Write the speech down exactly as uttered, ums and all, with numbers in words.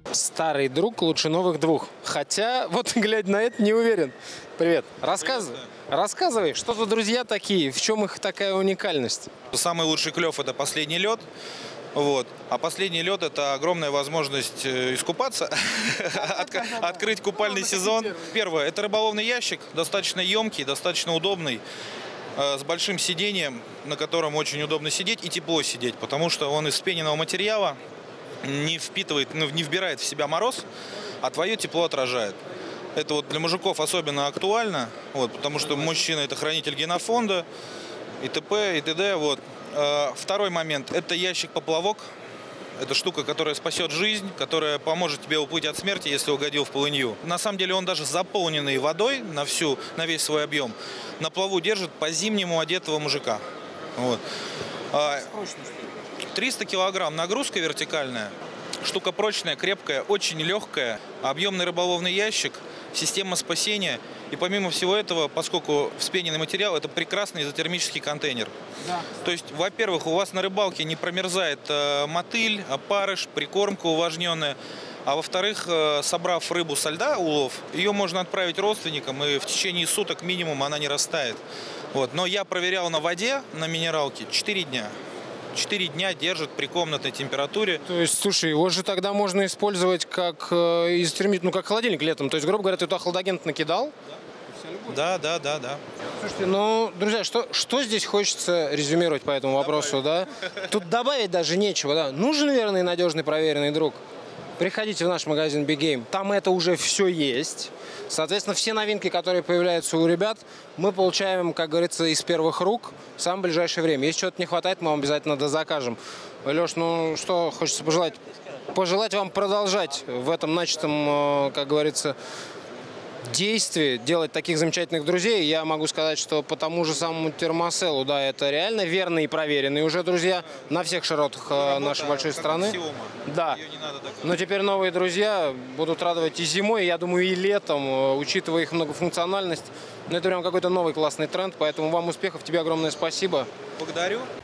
Старый друг лучше новых двух. Хотя, вот глядя на это, не уверен. Привет. Рассказывай. Привет, Рассказывай, что за друзья такие, в чем их такая уникальность? Самый лучший клев – это последний лед. Вот. А последний лед – это огромная возможность искупаться, открыть купальный сезон. Первое – это рыболовный ящик, достаточно емкий, достаточно удобный, с большим сиденьем, на котором очень удобно сидеть и тепло сидеть, потому что он из вспененного материала, не впитывает, ну, не вбирает в себя мороз, а твое тепло отражает. Это вот для мужиков особенно актуально, вот, потому что мужчина – это хранитель генофонда, и т.п., и т.д. Вот. Второй момент – это ящик-поплавок. Это штука, которая спасет жизнь, которая поможет тебе уплыть от смерти, если угодил в полынью. На самом деле он даже заполненный водой на, всю, на весь свой объем на плаву держит по-зимнему одетого мужика. Вот. триста килограмм нагрузка вертикальная. Штука прочная, крепкая, очень легкая. Объемный рыболовный ящик, система спасения. И помимо всего этого, поскольку вспененный материал, это прекрасный изотермический контейнер. Да. То есть, во-первых, у вас на рыбалке не промерзает э, мотыль, опарыш, прикормка увлажненная. А во-вторых, э, собрав рыбу со льда, улов, ее можно отправить родственникам, и в течение суток минимум она не растает. Вот. Но я проверял на воде, на минералке, четыре дня. четыре дня держит при комнатной температуре. То есть, слушай, его же тогда можно использовать как э, изотермический, ну как холодильник летом. То есть, грубо говоря, ты туда хладагент накидал? Да, да, да, да. Слушайте, ну, друзья, что, что здесь хочется резюмировать по этому вопросу, да? Тут добавить даже нечего, да? Нужен верный, надежный, проверенный друг. Приходите в наш магазин Big Game, там это уже все есть. Соответственно, все новинки, которые появляются у ребят, мы получаем, как говорится, из первых рук в самое ближайшее время. Если что-то не хватает, мы вам обязательно дозакажем. Леш, ну что хочется пожелать? Пожелать вам продолжать в этом начатом, как говорится, действии, делать таких замечательных друзей. Я могу сказать, что по тому же самому термоселу, да, это реально верные и проверенные уже друзья на всех широтах нашей большой страны. Да. Но теперь новые друзья будут радовать и зимой, и, я думаю, и летом, учитывая их многофункциональность. Но это прям какой-то новый классный тренд, поэтому вам успехов, тебе огромное спасибо. Благодарю.